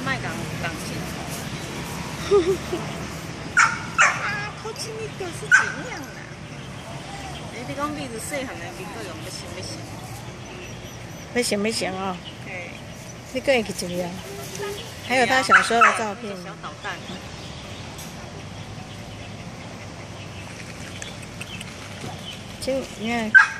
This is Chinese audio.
卖港镜头。偷亲你个是怎样啦？你讲你是细汉的民国用要想要想。 要想哦。 对。 你个会去一个？还有他小时候的照片。 小导弹。 你看。